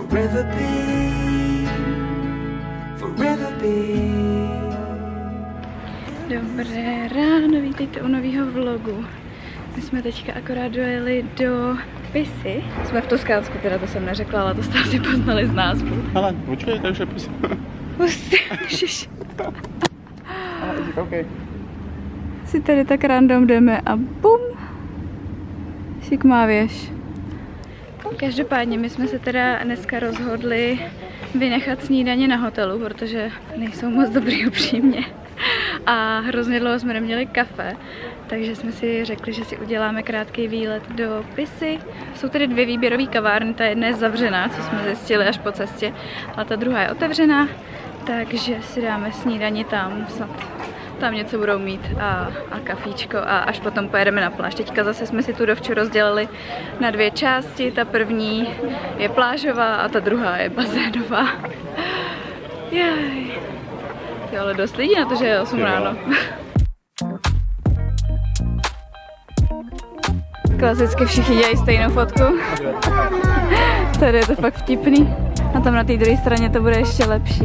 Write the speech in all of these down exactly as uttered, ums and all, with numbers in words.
forever be, forever be. Dobré ráno, vítejte u nového vlogu. My jsme teďka akorát dojeli do Pisy. Jsme v Toskánsku, teda to jsem neřekla, ale to jste asi poznali z názvu. Ale počkej, to už je Pisa. Pusty, ježiš. Okay. Si tady tak random jdeme a bum! Šikmá věž. Každopádně my jsme se teda dneska rozhodli vynechat snídaně na hotelu, protože nejsou moc dobrý upřímně. A hrozně dlouho jsme neměli kafe, takže jsme si řekli, že si uděláme krátký výlet do Pisy. Jsou tady dvě výběrové kavárny, ta jedna je zavřená, co jsme zjistili až po cestě, ale ta druhá je otevřená, takže si dáme snídani tam, snad tam něco budou mít a, a kafíčko a až potom pojedeme na pláž. Teďka zase jsme si tu dovču rozdělili na dvě části, ta první je plážová a ta druhá je bazénová. Jej. Jo, ale dost lidí na to, že je osm ráno. Klasicky všichni dělají stejnou fotku. Tady je to fakt vtipný. A tam na té druhé straně to bude ještě lepší.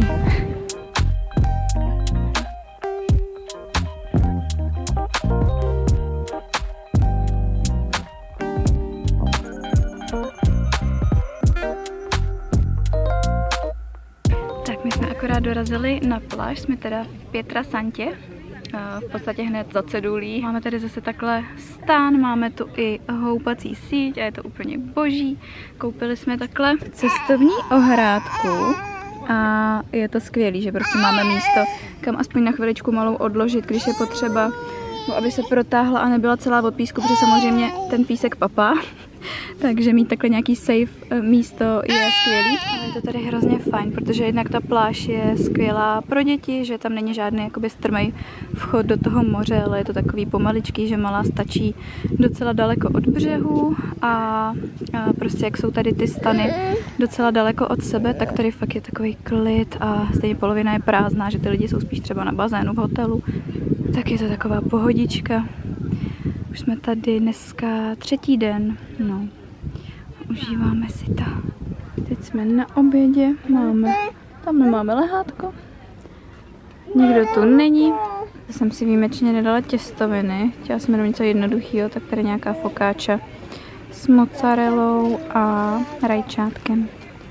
Akorát dorazili na pláž, jsme teda v Pietrasantě, v podstatě hned za cedulí. Máme tady zase takhle stán, máme tu i houpací síť a je to úplně boží. Koupili jsme takhle cestovní ohrádku a je to skvělý, že prostě máme místo, kam aspoň na chviličku malou odložit, když je potřeba, aby se protáhla a nebyla celá od písku, protože samozřejmě ten písek papá. Takže mít takhle nějaký safe místo je skvělý. Ale je to tady hrozně fajn, protože jednak ta pláž je skvělá pro děti, že tam není žádný jakoby strmej vchod do toho moře, ale je to takový pomaličký, že malá stačí docela daleko od břehu a, a prostě jak jsou tady ty stany docela daleko od sebe, tak tady fakt je takový klid a stejně polovina je prázdná, že ty lidi jsou spíš třeba na bazénu v hotelu. Tak je to taková pohodička. Už jsme tady dneska třetí den, no, užíváme si to. Teď jsme na obědě, máme, tam nemáme lehátko, nikdo tu není. Já jsem si výjimečně nedala těstoviny, chtěla jsem jenom něco jednoduchého, tak tady nějaká fokáča s mozzarellou a rajčátkem.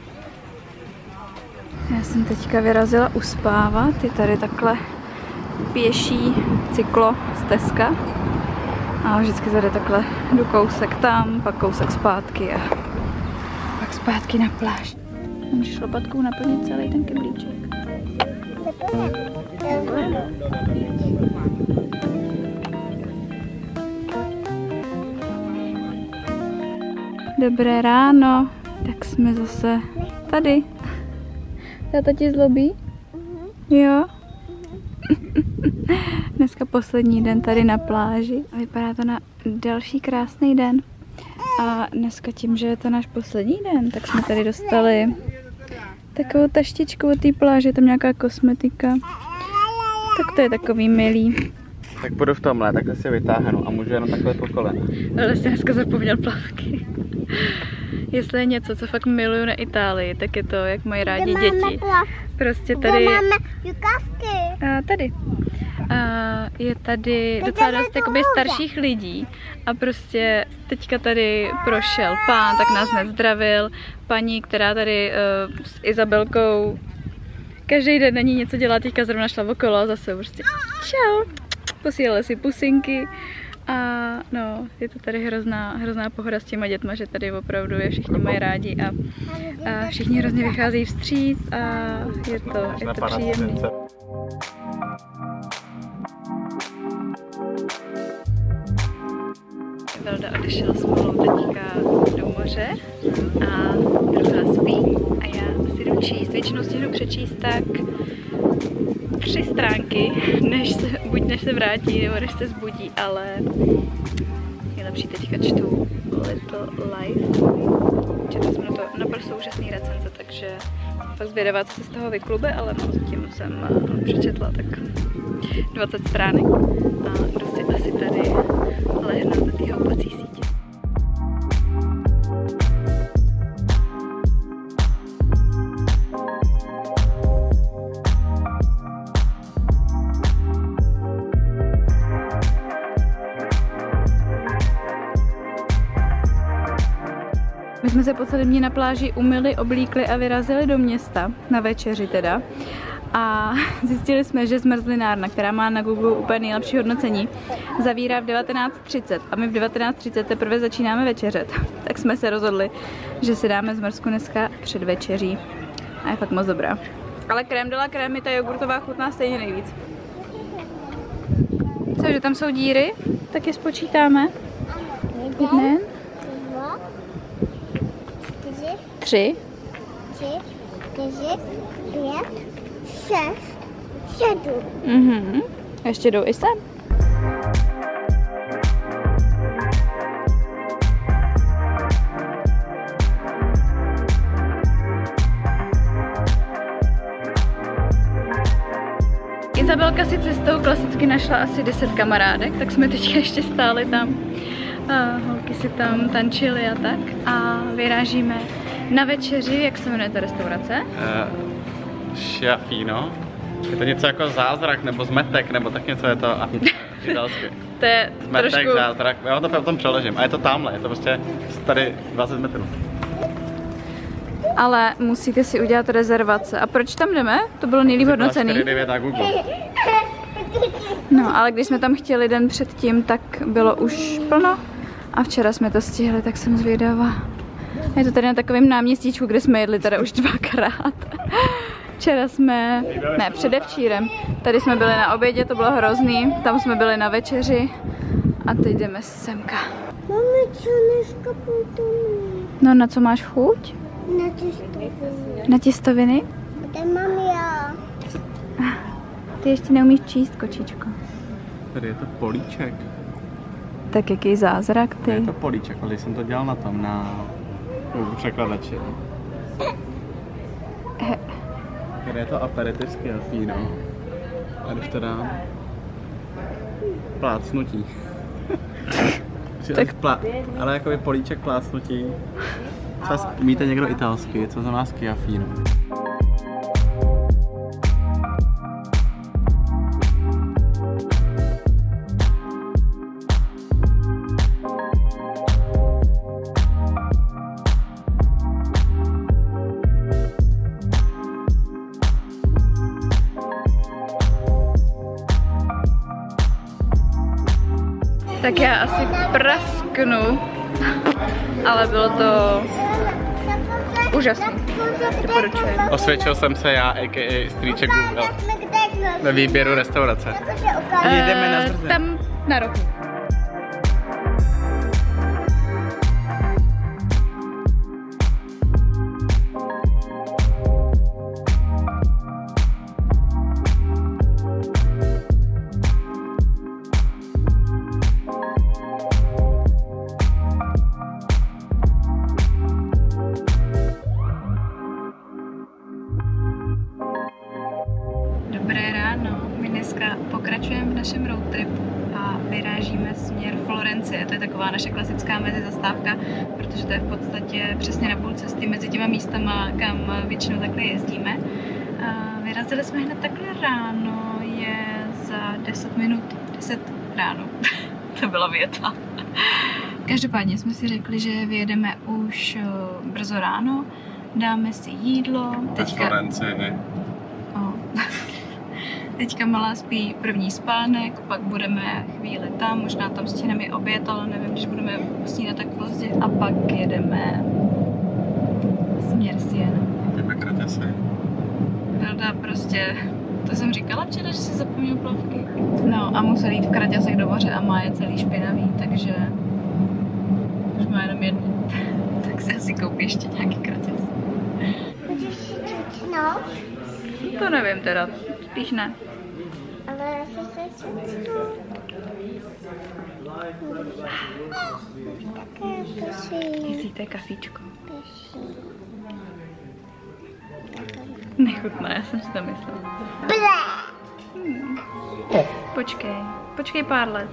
Já jsem teďka vyrazila uspávat, je tady takhle pěší cyklo stezka. A vždycky tady takhle jdu kousek tam, pak kousek zpátky a pak zpátky na pláž. Můžeš lopatkou naplnit celý ten keblíček. Dobré ráno, tak jsme zase tady. Táta ti zlobí? Jo? Dneska poslední den tady na pláži a vypadá to na další krásný den. A dneska tím, že je to náš poslední den, tak jsme tady dostali takovou taštičku od té pláže, tam nějaká kosmetika. Tak to je takový milý. Tak budu v tomhle, takhle si vytáhnu a můžu jenom takhle po kolena. Ale jsi dneska zapomněl plavky. Jestli je něco, co fakt miluju na Itálii, tak je to, jak mají rádi děti. Prostě tady... A tady. A je tady docela dost jakoby starších lidí a prostě teďka tady prošel pán, tak nás nezdravil. Paní, která tady uh, s Izabelkou každý den na ní něco dělá, teďka zrovna šla okolo a zase prostě čau, posílali si pusinky. A no, je to tady hrozná, hrozná pohoda s těma dětma, že tady opravdu je všichni mají rádi a, a všichni hrozně vycházejí vstříc a je to, je to příjemný. Velda odešel s malou teďka do moře a druhá spí a já si jdu číst. Většinou stihnu přečíst tak tři stránky, než se, buď než se vrátí, nebo než se zbudí, ale je lepší teďka čtu Little Life. Četla jsem na to naprosto úžasný recenze, takže fakt zvědavá, co se z toho vyklube, ale no, zatím jsem přečetla tak dvacet stránek a jdu si asi tady lehnout do té houpací sítě. My jsme se po celém dní na pláži umyli, oblíkli a vyrazili do města, na večeři teda. A zjistili jsme, že zmrzlinárna, která má na Google úplně nejlepší hodnocení, zavírá v devatenáct třicet a my v devatenáct třicet teprve začínáme večeřet. Tak jsme se rozhodli, že si dáme zmrzku dneska před večeří. A je fakt moc dobrá. Ale krém de la crème, ta jogurtová chutná stejně nejvíc. Co, že tam jsou díry? Tak je spočítáme. Jeden. Tři. Tři, čtyři, pět, šest, sedm. Mhm. Ještě jdou i sem. Izabelka si cestou klasicky našla asi deset kamarádek, tak jsme teďka ještě stáli tam. A holky si tam tančily a tak. A vyrážíme na večeři, jak se jmenuje ta restaurace? Uh, Schiaffino. Je to něco jako zázrak, nebo zmetek, nebo tak něco je to a italsky. To je zmetek, trošku... zázrak, já to potom přeložím. A je to tamhle, je to prostě tady dvacet metrů. Ale musíte si udělat rezervace. A proč tam jdeme? To bylo nejlíp hodnocený. čtyři devět na Google. No, ale když jsme tam chtěli den předtím, tak bylo už plno. A včera jsme to stihli, tak jsem zvědavá. Je to tady na takovém náměstíčku, kde jsme jedli teda už dvakrát. Včera jsme, ne, předevčírem. Tady jsme byli na obědě, to bylo hrozný. Tam jsme byli na večeři. A teď jdeme semka. Máme co dneska potom? No, na co máš chuť? Na těstoviny. Na těstoviny? Kde mám já? Ty ještě neumíš číst, kočičko. Tady je to políček. Tak jaký zázrak, ty. Je to políček, ale jsem to dělal na tom, na překladači. Tady je to aperitiv Schiaffino. A když to dám plácnutí. tak... Plá... Ale jakoby políček plácnutí. Třeba umíte někdo italsky, co znamená Schiaffino? Tak já asi prasknu, ale bylo to úžasné. Doporučuji. Osvědčil jsem se já, a k a strýček Google, ve výběru restaurace. Jdeme na zrzé. Tam na rohu. Dobré ráno, my dneska pokračujeme v našem road tripu a vyrážíme směr Florencie. To je taková naše klasická mezizastávka, protože to je v podstatě přesně na půl cesty mezi těma místama, kam většinou takhle jezdíme. A vyrazili jsme hned takhle ráno, je za deset minut, deset ráno. To byla věta. Každopádně jsme si řekli, že vyjedeme už brzo ráno, dáme si jídlo. Teďka... Florencie. Teďka malá spí první spánek, pak budeme chvíli tam, možná tam stihneme i oběd, ale nevím, když budeme snídat tak pozdě. A pak jedeme směr Siena. Jdeme Kraťasy. Velda prostě, to jsem říkala včera, že si zapomněl plavky. No a musel jít v Kraťasech do moře a má je celý špinavý, takže už má jenom jednu. Tak si asi koupí ještě nějaký Kraťas. Budeš si čučnout? To nevím teda, spíš ne. Ale já se se čučnout. Také prosím. Myslíte kafíčko? Prosím. Nechutná, já jsem si to myslela. Hmm. Počkej, počkej pár let.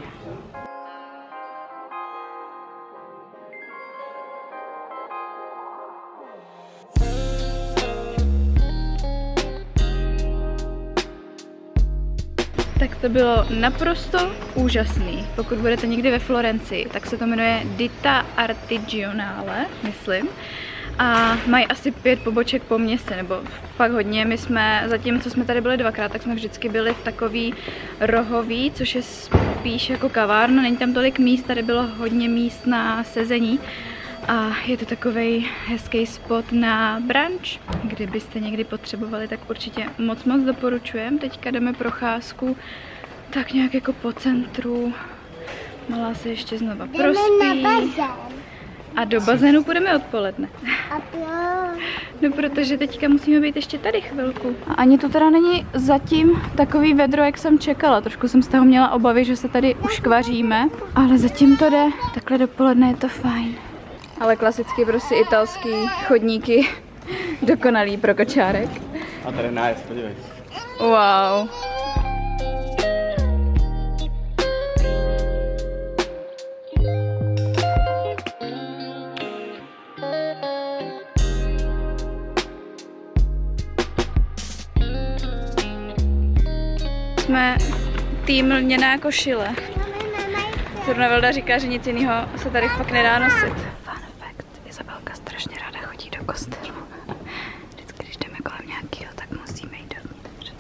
Tak To bylo naprosto úžasný. Pokud budete někdy ve Florencii, tak se to jmenuje Ditta Artigianale, myslím. A mají asi pět poboček po městě, nebo fakt hodně. My jsme, zatím co jsme tady byli dvakrát, tak jsme vždycky byli v takový rohový, což je spíš jako kavárna. Není tam tolik míst, tady bylo hodně míst na sezení. A je to takovej hezký spot na brunch. Kdybyste někdy potřebovali, tak určitě moc moc doporučujem. Teďka jdeme procházku tak nějak jako po centru. Malá se ještě znova prospí. A do bazénu půjdeme odpoledne. No protože teďka musíme být ještě tady chvilku. A ani to teda není zatím takový vedro, jak jsem čekala. Trošku jsem z toho měla obavy, že se tady uškvaříme. Ale zatím to jde. Takhle dopoledne je to fajn. Ale klasicky prostě italský chodníky. Dokonalý pro kočárek. A tady nájezd, podívej. Wow. Jsme tým lněná košile. Zrovna Velda říká, že nic jiného se tady fakt nedá nosit. Fun fact, Izabelka strašně ráda chodí do kostelu. Vždycky, když jdeme kolem nějakého, tak musíme jít dovnitř.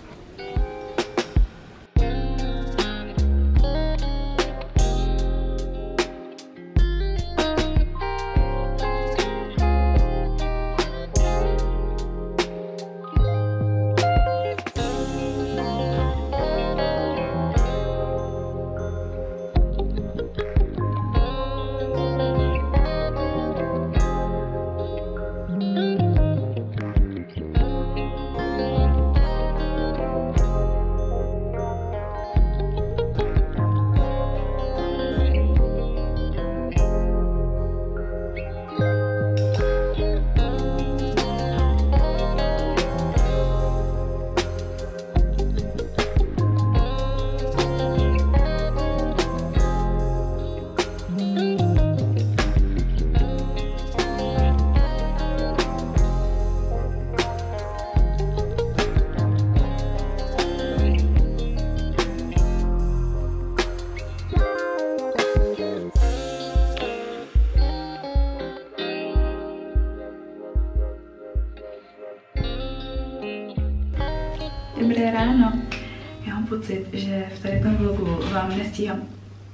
Dobré ráno. Já mám pocit, že v tady tom vlogu vám nestíhám.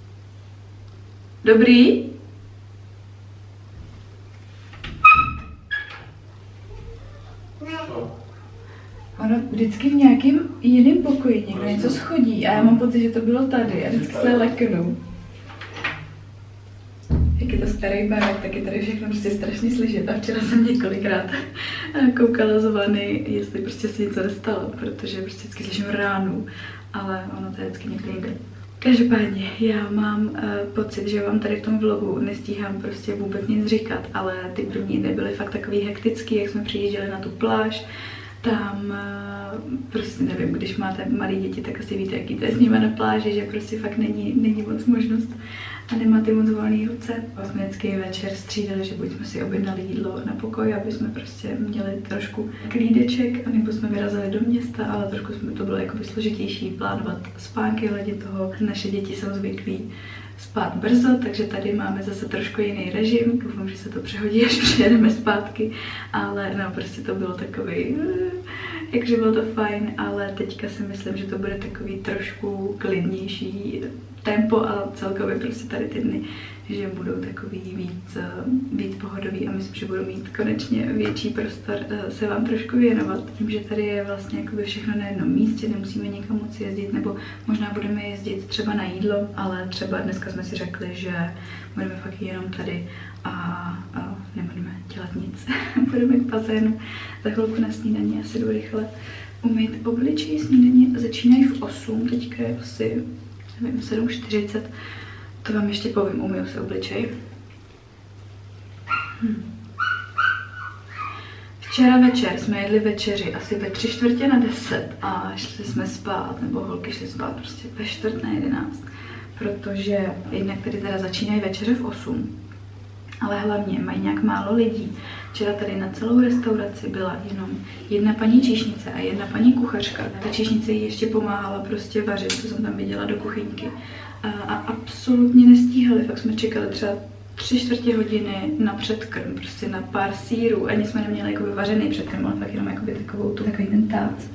Dobrý? Ono vždycky v nějakém jiném pokoji někdo něco schodí a já mám pocit, že to bylo tady a vždycky se leknu. Jak je to starý barák, tak je tady všechno prostě strašně slyšet a včera jsem několikrát koukala z vany, jestli prostě si něco nestalo, protože prostě vždycky slyším ránu, ale ono to je vždycky někde jde. Každopádně já mám uh, pocit, že vám tady v tom vlogu nestíhám prostě vůbec nic říkat, ale ty první dny byly fakt takový hektický, jak jsme přijížděli na tu pláž. Tam uh, prostě nevím, když máte malé děti, tak asi víte, jaký to je s nimi na pláži, že prostě fakt není, není moc možnost a nemáte moc volné ruce. Jsme vždycky večer střídali, že buď jsme si objednali jídlo na pokoj, aby jsme prostě měli trošku klídeček, anebo jsme vyrazili do města, ale trošku jsme to bylo jakoby složitější plánovat spánky, hledě toho. Naše děti jsou zvyklí spát brzo, takže tady máme zase trošku jiný režim. Doufám, že se to přehodí, až přijedeme zpátky, ale no, prostě to bylo takový, jakže bylo to fajn, ale teďka si myslím, že to bude takový trošku klidnější tempo a celkově prostě tady ty dny, že budou takový víc, víc pohodový a myslím, že budu mít konečně větší prostor se vám trošku věnovat. Tím, že tady je vlastně jakoby všechno na jednom místě, nemusíme nikam moc jezdit, nebo možná budeme jezdit třeba na jídlo, ale třeba dneska jsme si řekli, že budeme fakt jenom tady a, a nebudeme dělat nic. Budeme k bazénu za chvilku na snídaní, asi jdu rychle umýt obličej. Snídaně začínají v osm, teďka je asi nevím, sedm čtyřicet, to vám ještě povím, umyju se obličej. Hm. Včera večer jsme jedli večeři asi ve tři čtvrtě na deset a šli jsme spát, nebo holky šly spát prostě ve čtvrt na jedenáct, protože jednak tady teda začínají večeře v osm ale hlavně mají nějak málo lidí. Včera tady na celou restauraci byla jenom jedna paní číšnice a jedna paní kuchařka. Ta číšnice jí ještě pomáhala prostě vařit, co jsem tam viděla do kuchyňky. A, a absolutně nestíhali, fakt jsme čekali třeba tři čtvrtě hodiny na předkrm, prostě na pár sýrů. Ani jsme neměli jakoby vařený předkrm, ale fakt jenom jakoby takovou tu, takový ten tác.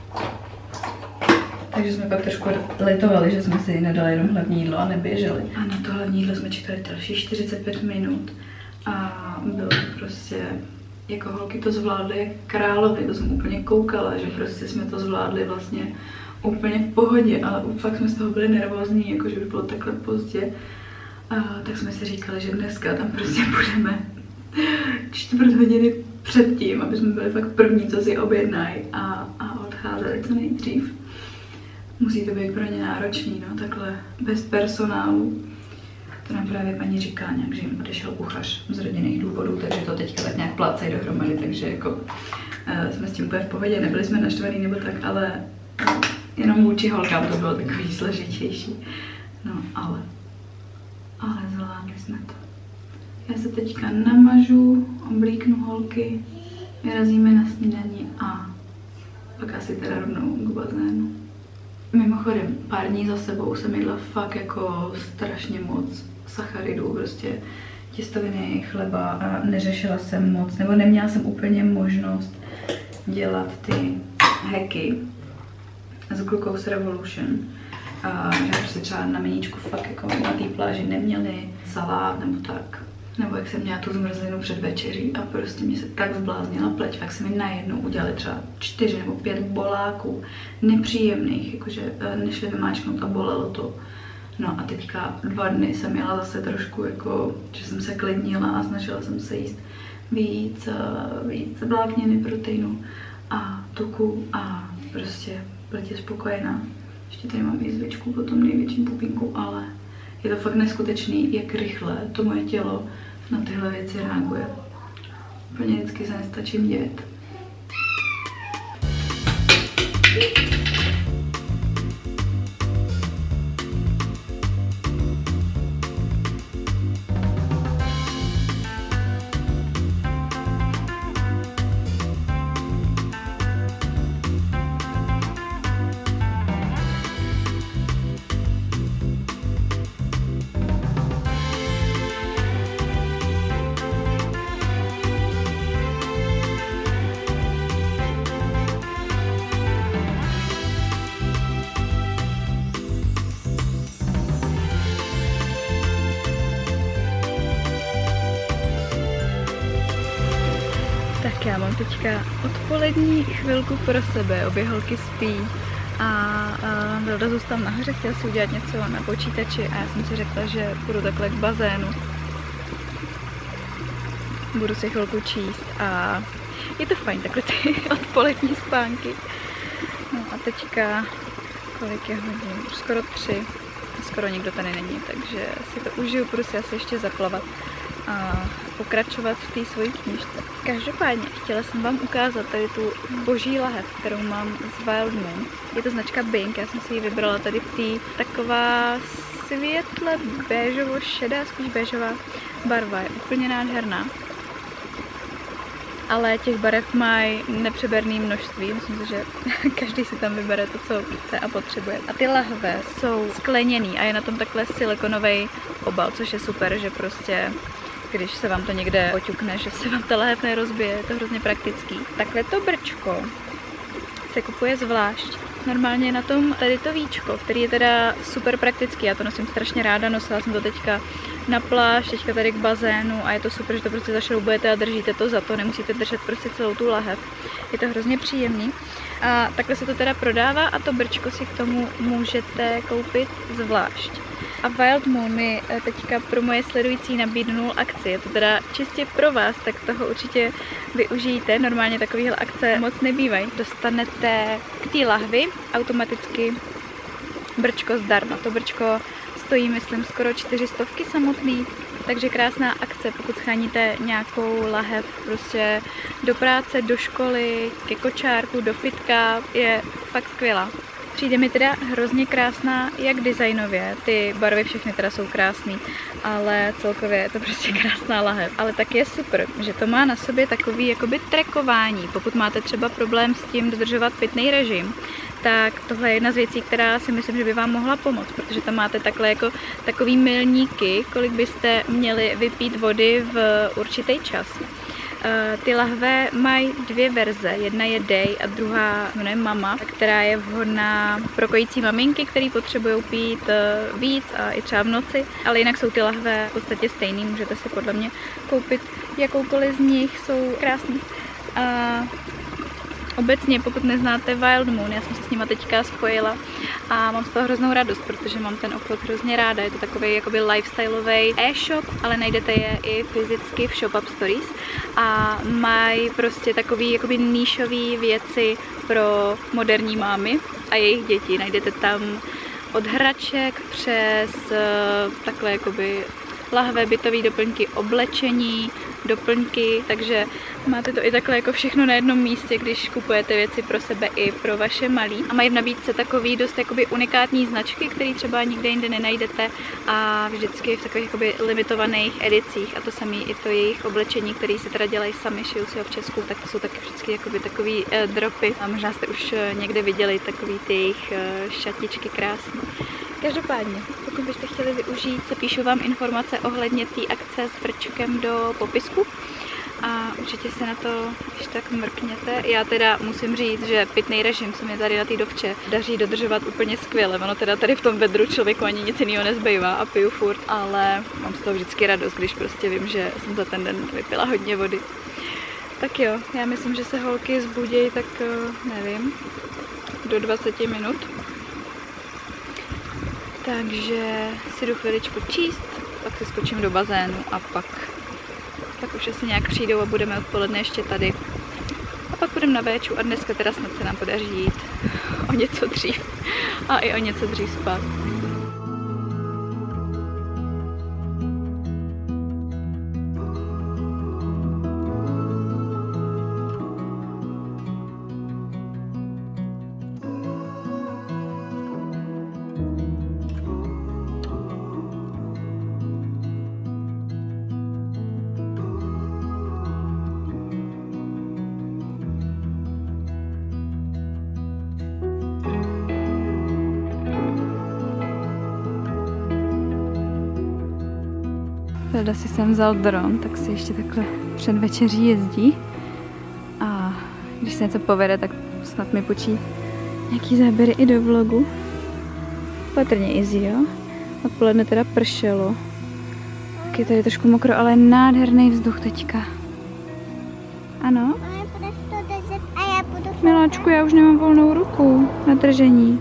Takže jsme pak trošku litovali, že jsme si nedali jenom hlavní jídlo a neběželi. A na to hlavní jídlo jsme čekali další čtyřicet pět minut. A bylo to prostě, jako holky to zvládly jak královi, to jsem úplně koukala, že prostě jsme to zvládli vlastně úplně v pohodě, ale fakt jsme z toho byli nervózní, jako že by bylo takhle pozdě. A tak jsme si říkali, že dneska tam prostě budeme čtvrt hodiny předtím, aby jsme byli fakt první, co si objednají a, a odcházeli co nejdřív. Musí to být pro ně náročný, no, takhle bez personálu. To nám právě paní říká nějak, že jim odešel kuchař z rodinných důvodů, takže to teďka tak nějak plácají dohromady, takže jako uh, jsme s tím úplně v pohodě, nebyli jsme naštvaný nebo tak, ale uh, jenom vůči holkám to bylo takový složitější. No, ale, ale zvládli jsme to. Já se teďka namažu, oblíknu holky, vyrazíme na snídani a pak asi teda rovnou k bazénu. Mimochodem, pár dní za sebou jsem jedla fakt jako strašně moc sacharidů, prostě těstoviny, chleba a neřešila jsem moc, nebo neměla jsem úplně možnost dělat ty hacky z Glucose Revolution. A že prostě třeba na meníčku fakt jako na té pláži neměli salát nebo tak. Nebo jak jsem měla tu zmrzlinu před večeří a prostě mě se tak zbláznila pleť, fakt se mi najednou udělali třeba čtyři nebo pět boláků nepříjemných, jakože nešli vymáčknout a bolelo to. No a teďka dva dny jsem jela zase trošku jako, že jsem se klidnila a snažila jsem se jíst víc, víc vlákniny, proteinu a tuku a prostě pleť je spokojená. Ještě tady mám jizvičku po tom největším pupínku, ale je to fakt neskutečný, jak rychle to moje tělo na tyhle věci reaguje. Úplně vždycky se nestačím dět. Já mám teďka odpolední chvilku pro sebe, obě holky spí a, a Vilda zůstal nahoře, chtěla si udělat něco na počítači a já jsem si řekla, že půjdu takhle k bazénu. Budu si chvilku číst a je to fajn, takhle ty odpolední spánky. No a teďka, kolik je hodin? Už skoro tři, skoro nikdo tady není, takže si to užiju, budu si asi ještě zaplavat a pokračovat v té svojí knížce. Každopádně chtěla jsem vám ukázat tady tu boží lahev, kterou mám z Wild Moon. Je to značka Bing, já jsem si ji vybrala tady v té taková světle béžovo šedá, spíš béžová barva, je úplně nádherná. Ale těch barev mají nepřeberné množství, myslím si, že každý si tam vybere to, co chce a potřebuje. A ty lahve jsou skleněný a je na tom takhle silikonový obal, což je super, že prostě když se vám to někde poťukne, že se vám ta lahev nerozbije, je to hrozně praktický. Takhle to brčko se kupuje zvlášť. Normálně je na tom tady to víčko, který je teda super praktický, já to nosím strašně ráda, nosila jsem to teďka na pláž, teďka tady k bazénu a je to super, že to prostě zašroubujete a držíte to za to, nemusíte držet prostě celou tu lahev. Je to hrozně příjemný. A takhle se to teda prodává a to brčko si k tomu můžete koupit zvlášť. A Wild Moon mi teďka pro moje sledující nabídnul akci. Je to teda čistě pro vás, tak toho určitě využijte. Normálně takovéhle akce moc nebývají. Dostanete k té lahvi automaticky brčko zdarma. To brčko stojí, myslím, skoro čtyři stovky samotný. Takže krásná akce, pokud sháníte nějakou lahev prostě do práce, do školy, ke kočárku, do fitka, je fakt skvělá. Přijde mi teda hrozně krásná, jak designově, ty barvy všechny teda jsou krásný, ale celkově je to prostě krásná lahev. Ale tak je super, že to má na sobě takový jakoby trackování. Pokud máte třeba problém s tím dodržovat pitný režim, tak tohle je jedna z věcí, která si myslím, že by vám mohla pomoct, protože tam máte takhle jako takový milníky, kolik byste měli vypít vody v určitý čas. Ty lahve mají dvě verze, jedna je Day a druhá jmenuje Mama, která je vhodná pro kojící maminky, které potřebují pít víc a i třeba v noci, ale jinak jsou ty lahve v podstatě stejný, můžete si podle mě koupit jakoukoliv z nich, jsou krásný. A obecně, pokud neznáte Wild Moon, já jsem se s nima teďka spojila a mám z toho hroznou radost, protože mám ten obchod hrozně ráda. Je to takový jakoby lifestyleový e-shop, ale najdete je i fyzicky v Shop Up Stories a mají prostě takový jakoby níšový věci pro moderní mámy a jejich děti. Najdete tam od hraček přes takhle jakoby lahve, bytové doplňky, oblečení, doplňky, takže máte to i takhle jako všechno na jednom místě, když kupujete věci pro sebe i pro vaše malí. A mají v nabídce takový dost jakoby unikátní značky, které třeba nikde jinde nenajdete a vždycky v takových jakoby limitovaných edicích. A to samé i to jejich oblečení, které si teda dělají sami, šijou si ho v Česku, tak to jsou taky vždycky jakoby takový eh, dropy. A možná jste už někde viděli takový ty jejich eh, šatičky krásné. Každopádně, pokud byste chtěli využít, zapíšu vám informace ohledně té akce s brčkem do popisku a určitě se na to, když tak mrkněte. Já teda musím říct, že pitný režim se mi tady na té dovče daří dodržovat úplně skvěle. Ono teda tady v tom vedru člověku ani nic jiného nezbývá a piju furt, ale mám z toho vždycky radost, když prostě vím, že jsem za ten den vypila hodně vody. Tak jo, já myslím, že se holky zbudějí tak, nevím, do dvaceti minut. Takže si jdu chviličku číst, pak se skočím do bazénu a pak, pak už asi nějak přijdou a budeme odpoledne ještě tady. A pak budeme na véču a dneska teda snad se nám podaří jít o něco dřív a i o něco dřív spát. Felda si sem vzal dron, tak si ještě takhle před večeří jezdí. A když se něco povede, tak snad mi počí nějaký záběry i do vlogu. Patrně easy, jo? Odpoledne teda pršelo. Tak je tady trošku mokro, ale nádherný vzduch teďka. Ano? Miláčku, já už nemám volnou ruku na držení.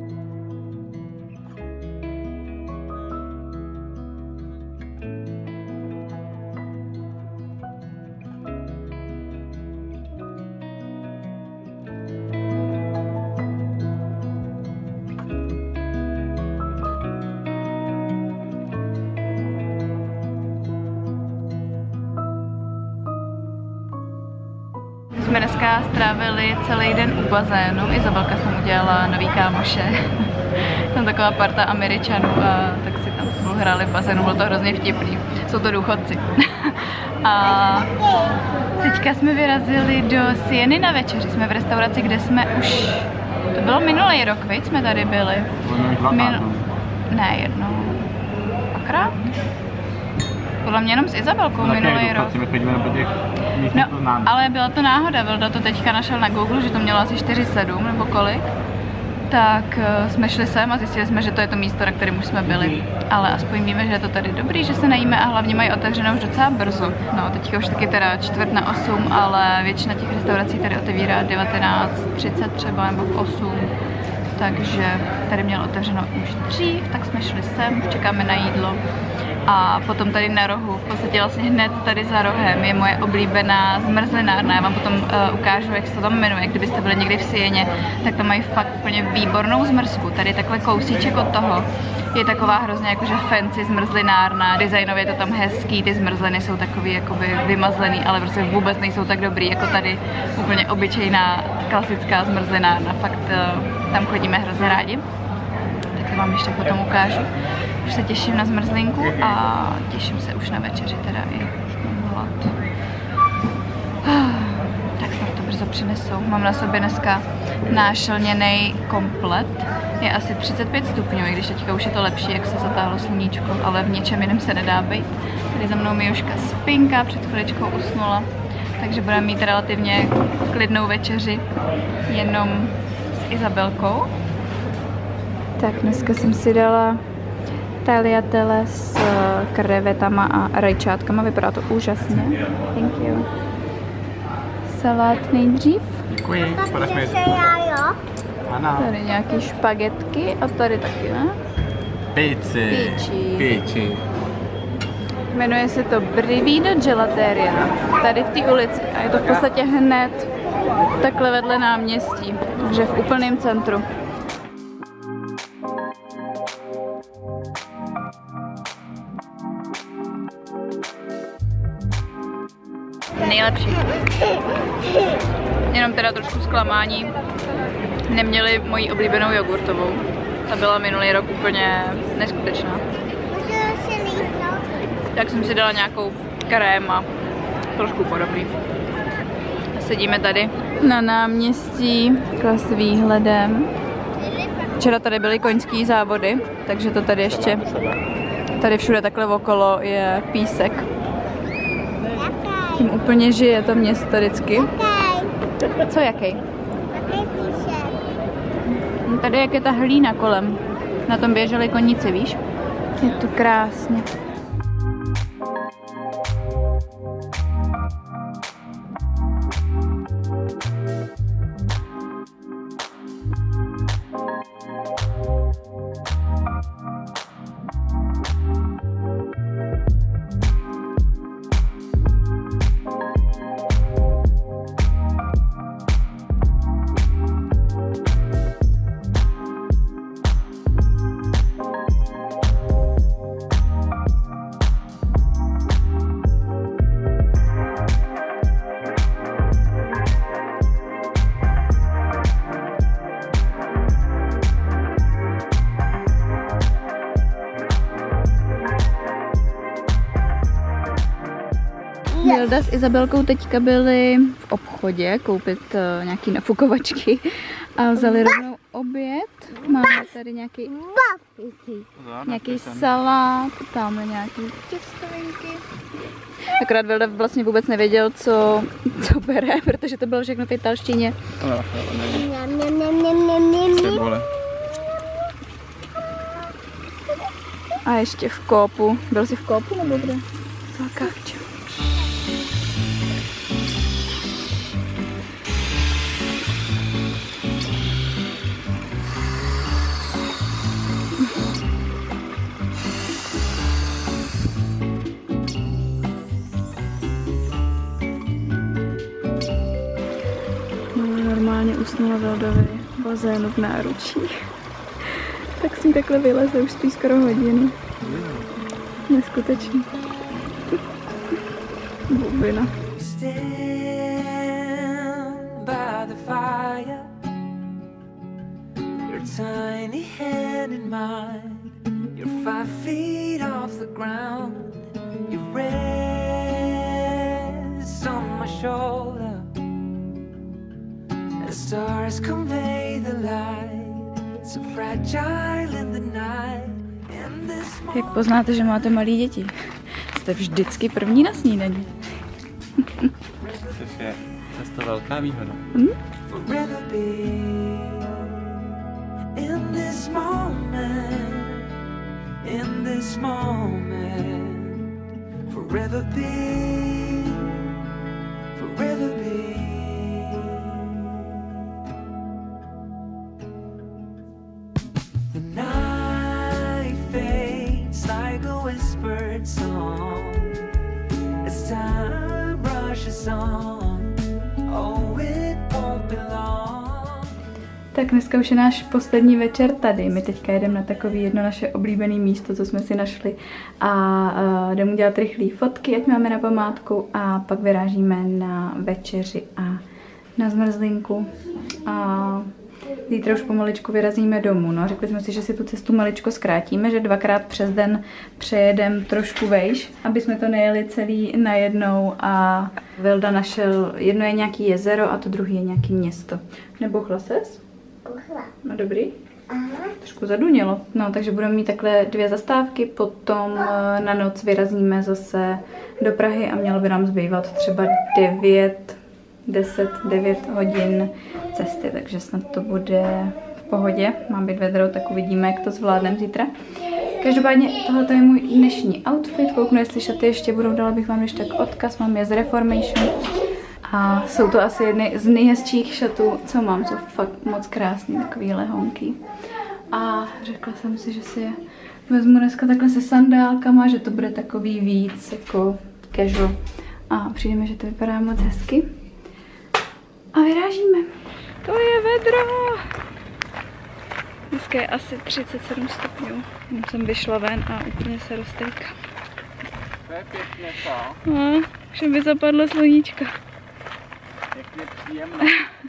Jsme dneska strávili celý den u bazénu, Izabelka jsem udělala nový kámoše. Jsem taková parta Američanů a tak si tam spolu hráli v bazénu, bylo to hrozně vtipný. Jsou to důchodci. A teďka jsme vyrazili do Sieny na večeři, jsme v restauraci, kde jsme už, to bylo minulý rok, viď, jsme tady byli. Min... Ne, jednou. Dvakrát? Podle mě jenom s Izabelkou no, minulý rok. No, ale byla to náhoda, Vilda to teďka našel na Google, že to mělo asi čtyři sedm nebo kolik. Tak uh, jsme šli sem a zjistili jsme, že to je to místo, na kterém už jsme byli. Ale aspoň víme, že je to tady dobrý, že se najíme a hlavně mají otevřenou už docela brzo. No, teďka už taky teda čtvrt na osm, ale většina těch restaurací tady otevírá devatenáct třicet třeba nebo v osm. Takže tady mělo otevřeno už dřív, tak jsme šli sem, už čekáme na jídlo. A potom tady na rohu, v podstatě vlastně hned tady za rohem je moje oblíbená zmrzlinárna. Já vám potom uh, ukážu, jak se to tam jmenuje. Kdybyste byli někdy v Sieně, tak tam mají fakt úplně výbornou zmrzku. Tady takhle kousíček od toho je taková hrozně jakože fancy zmrzlinárna, designově je to tam hezký, ty zmrzliny jsou takový jakoby vymazlený, ale prostě vůbec nejsou tak dobrý jako tady úplně obyčejná klasická zmrzlinárna, fakt tam chodíme hrozně rádi. Tak to vám ještě potom ukážu. Už se těším na zmrzlinku a těším se už na večeři teda i mám hlad. Tak snad to brzo přinesou. Mám na sobě dneska nášelněný komplet. Je asi třicet pět stupňů, i když teďka už je to lepší, jak se zatáhlo sluníčko, ale v něčem jiném se nedá být. Tady za mnou Mijuška spinká, před chviličkou usnula, takže budeme mít relativně klidnou večeři jenom s Izabelkou. Tak dneska jsem si dala tagliatelle s krevetama a rajčátkama, vypadá to úžasně. Thank you. Salát nejdřív. Děkuji. Protože já, jo? Ano. Tady nějaký špagetky a tady taky, ne? Pizzi. Píči. Píči. Jmenuje se to Brivino Gelateria. Tady v té ulici. A je to v podstatě hned takhle vedle náměstí. Takže v úplném centru. Nejlepší. Jenom teda trošku zklamání. Neměli moji oblíbenou jogurtovou. Ta byla minulý rok úplně neskutečná. Tak jsem si dala nějakou krém a trošku podobný. A sedíme tady na náměstí s výhledem. Včera tady byly koňský závody, takže to tady ještě, tady všude takhle okolo je písek. Tím úplně žije to město vždycky. Co jaký? Tady jak je ta hlína kolem. Na tom běželi koníci, víš? Je to krásně. Milda s Izabelkou teďka byli v obchodě koupit uh, nějaký nafukovačky a vzali rovnou oběd. Máme tady nějaký, nějaký salát, tam nějaký těstovinky. Akorát Vilda vlastně vůbec nevěděl, co, co bere, protože to bylo všechno v italštině. A ještě v Koopu. Byl jsi v Koopu nebo kde? Zakavčo. Normálně usnula Vildovi v bazénu v náručí. Tak s ní takhle vyleze, už spí skoro hodinu. Neskutečný. Bubina. Stars convey the light, so fragile in the night. Jak poznáte, že máte malé děti? Jste vždycky první na snídani. Což je často velká výhoda. Hm? In this moment, in this moment, forever be, forever be. Song as time rushes on, oh it won't be long. Tak dneska už je náš poslední večer tady. My teďka jedeme na takový jedno naše oblíbené místo, co jsme si našli. A uh, jdeme udělat rychlé fotky, ať máme na památku. A pak vyrážíme na večeři a na zmrzlinku. A zítra už pomaličku vyrazíme domů. No, řekli jsme si, že si tu cestu maličko zkrátíme, že dvakrát přes den přejedem trošku vejš, aby jsme to nejeli celý najednou. A Vilda našel, jedno je nějaký jezero a to druhé je nějaký město. Nebouchla ses? Kuchla. No dobrý. Aha. Trošku zadunělo. No, takže budeme mít takhle dvě zastávky, potom na noc vyrazíme zase do Prahy a mělo by nám zbývat třeba devět, deset, devět hodin cesty, takže snad to bude v pohodě. Mám být vedro, tak uvidíme, jak to zvládneme zítra. Každopádně tohle je můj dnešní outfit. Kouknu, jestli šaty ještě budou, dala bych vám ještě tak odkaz. Mám je z Reformation. A jsou to asi jedny z nejhezčích šatů, co mám. Jsou fakt moc krásný, takový lehonky. A řekla jsem si, že si je vezmu dneska takhle se sandálkama, že to bude takový víc jako casual. A přijde mi, že to vypadá moc hezky. A vyrážíme. To je vedro. Dneska je asi třicet sedm stupňů. Jenom jsem vyšla ven a úplně se roztejkám. To je pěkně to. No, že by zapadlo sluníčko. Pěkně příjemné.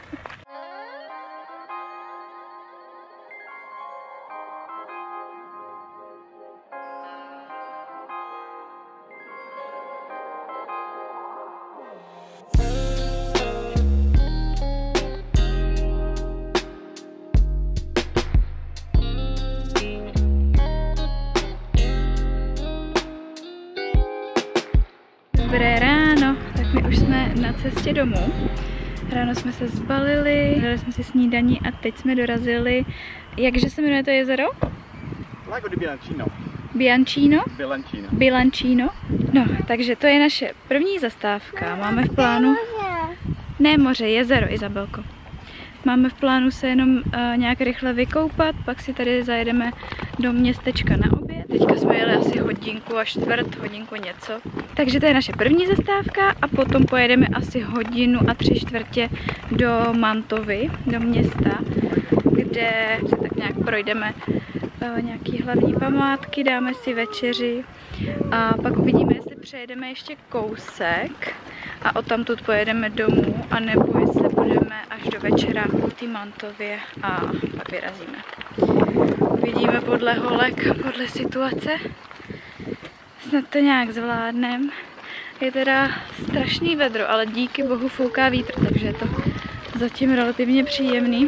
Dobré ráno, tak my už jsme na cestě domů. Ráno jsme se zbalili, dali jsme si snídaní a teď jsme dorazili. Jakže se jmenuje to jezero? Lago di Bilancino. Bianchino? Bilancino. Bilancino. No, takže to je naše první zastávka. Máme v plánu... Ne moře, jezero, Izabelko. Máme v plánu se jenom uh, nějak rychle vykoupat, pak si tady zajedeme do městečka na oběd. Teďka jsme jeli asi hodinku a čtvrt, hodinku něco. Takže to je naše první zastávka a potom pojedeme asi hodinu a tři čtvrtě do Mantovy, do města, kde se tak nějak projdeme uh, nějaký hlavní památky, dáme si večeři a pak uvidíme, jestli přejedeme ještě kousek a odtamtud pojedeme domů, anebo jestli budeme až do večera v té Mantově a pak vyrazíme. Uvidíme podle holek, podle situace. Snad to nějak zvládnem. Je teda strašný vedro, ale díky bohu fouká vítr, takže je to zatím relativně příjemný.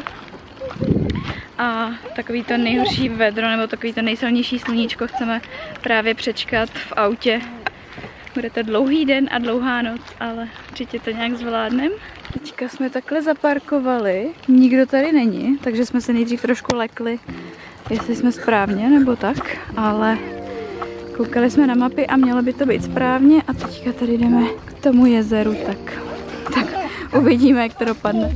A takový to nejhorší vedro, nebo takový to nejsilnější sluníčko chceme právě přečkat v autě. Bude to dlouhý den a dlouhá noc, ale určitě to nějak zvládnem. Teďka jsme takhle zaparkovali, nikdo tady není, takže jsme se nejdřív trošku lekli, jestli jsme správně nebo tak, ale koukali jsme na mapy a mělo by to být správně a teďka tady jdeme k tomu jezeru, tak, tak uvidíme, jak to dopadne.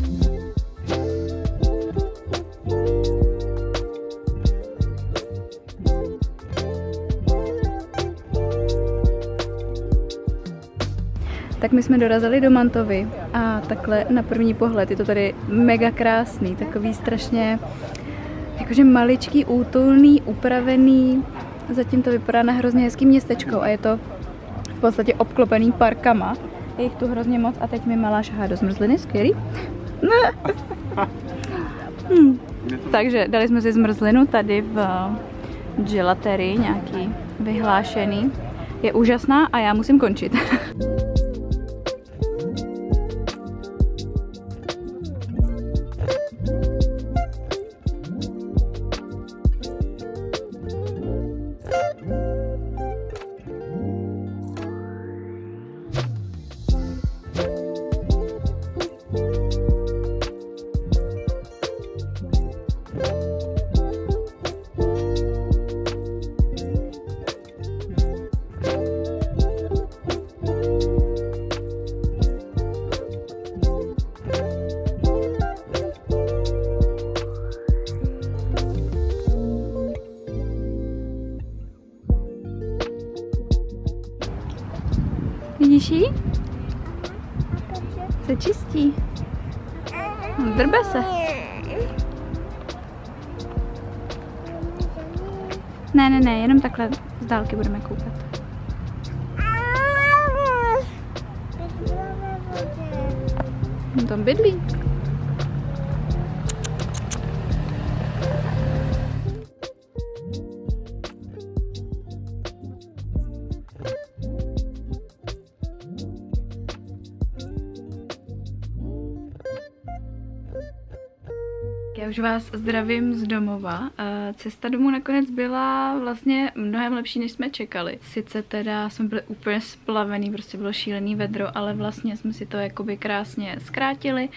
Tak my jsme dorazili do Mantovy a takhle na první pohled je to tady mega krásný, takový strašně jakože maličký, útulný, upravený. Zatím to vypadá na hrozně hezký městečko a je to v podstatě obklopený parkama. Je jich tu hrozně moc a teď mi malá šahá do zmrzliny, skvělý. hmm. Takže dali jsme si zmrzlinu tady v gelaterii, nějaký vyhlášený. Je úžasná a já musím končit. Vidíš jí? Se čistí. Drbe se. Ne, ne, ne, jenom takhle z dálky budeme koukat. On tam bydlí. Já už vás zdravím z domova. Cesta domů nakonec byla vlastně mnohem lepší, než jsme čekali. Sice teda jsme byli úplně splavený, prostě bylo šílený vedro, ale vlastně jsme si to jakoby krásně zkrátili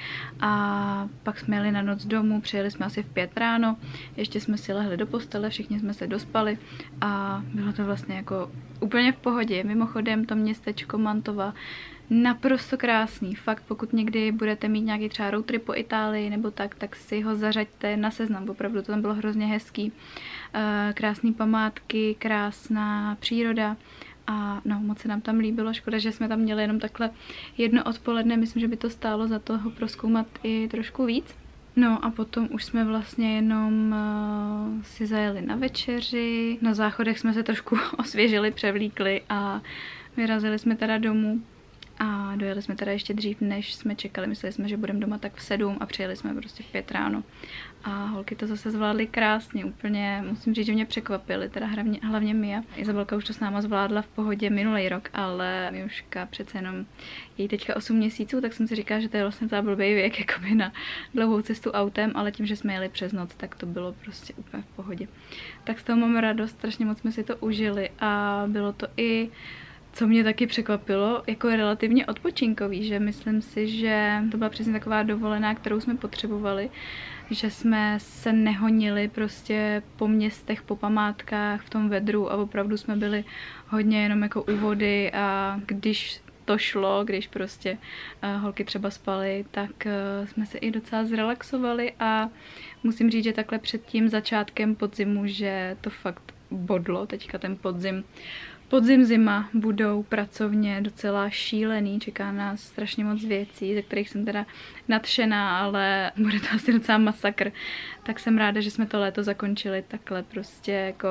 a pak jsme jeli na noc domů, přijeli jsme asi v pět ráno, ještě jsme si lehli do postele, všichni jsme se dospali a bylo to vlastně jako úplně v pohodě. Mimochodem to městečko Mantova naprosto krásný. Fakt, pokud někdy budete mít nějaký třeba road trip po Itálii nebo tak, tak si ho zařaďte na seznam. Opravdu to tam bylo hrozně hezký. Krásné památky, krásná příroda a no, moc se nám tam líbilo. Škoda, že jsme tam měli jenom takhle jedno odpoledne. Myslím, že by to stálo za to ho prozkoumat i trošku víc. No a potom už jsme vlastně jenom uh, si zajeli na večeři. Na záchodech jsme se trošku osvěžili, převlíkli a vyrazili jsme teda domů. A dojeli jsme teda ještě dřív, než jsme čekali. Mysleli jsme, že budeme doma tak v sedm a přijeli jsme prostě v pět ráno. A holky to zase zvládly krásně, úplně musím říct, že mě překvapily, teda hlavně, hlavně Mia. Izabelka už to s náma zvládla v pohodě minulý rok, ale Miuška přece jenom její teďka osm měsíců, tak jsem si říkala, že to je vlastně docela blbý věk jakoby na dlouhou cestu autem, ale tím, že jsme jeli přes noc, tak to bylo prostě úplně v pohodě. Tak z toho mám radost, strašně moc jsme si to užili a bylo to i, co mě taky překvapilo, jako relativně odpočinkový, že myslím si, že to byla přesně taková dovolená, kterou jsme potřebovali, že jsme se nehonili prostě po městech, po památkách v tom vedru a opravdu jsme byli hodně jenom jako u vody a když to šlo, když prostě uh, holky třeba spaly, tak uh, jsme se i docela zrelaxovali a musím říct, že takhle před tím začátkem podzimu, že to fakt bodlo, teďka ten podzim, Podzim, zima budou pracovně docela šílený, čeká nás strašně moc věcí, ze kterých jsem teda nadšená, ale bude to asi docela masakr. Tak jsem ráda, že jsme to léto zakončili takhle prostě jako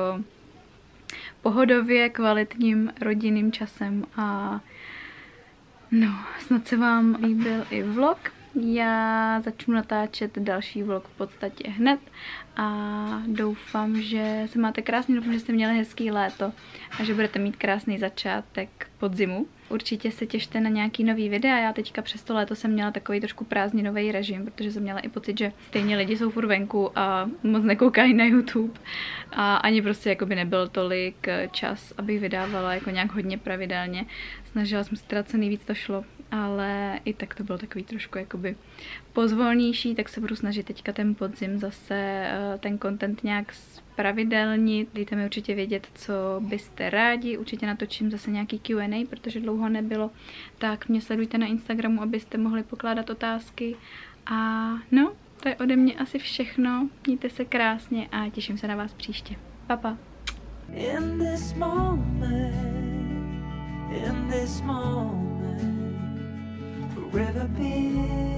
pohodově, kvalitním rodinným časem a no, snad se vám líbil i vlog. Já začnu natáčet další vlog v podstatě hned a doufám, že se máte krásně, doufám, že jste měli hezký léto a že budete mít krásný začátek podzimu. Určitě se těšte na nějaký nový videa, já teďka přes to léto jsem měla takový trošku prázdninový režim, protože jsem měla i pocit, že stejně lidi jsou furt venku a moc nekoukají na YouTube a ani prostě jakoby nebyl tolik čas, abych vydávala jako nějak hodně pravidelně. Snažila jsem se teda co nejvíc to šlo, ale i tak to bylo takový trošku jakoby pozvolnější, tak se budu snažit teďka ten podzim zase ten content nějak pravidelnit. Dejte mi určitě vědět, co byste rádi, určitě natočím zase nějaký Q and A, protože dlouho nebylo, tak mě sledujte na Instagramu, abyste mohli pokládat otázky a no, to je ode mě asi všechno, mějte se krásně a těším se na vás příště. Pa, pa. In this moment, in this moment, forever be.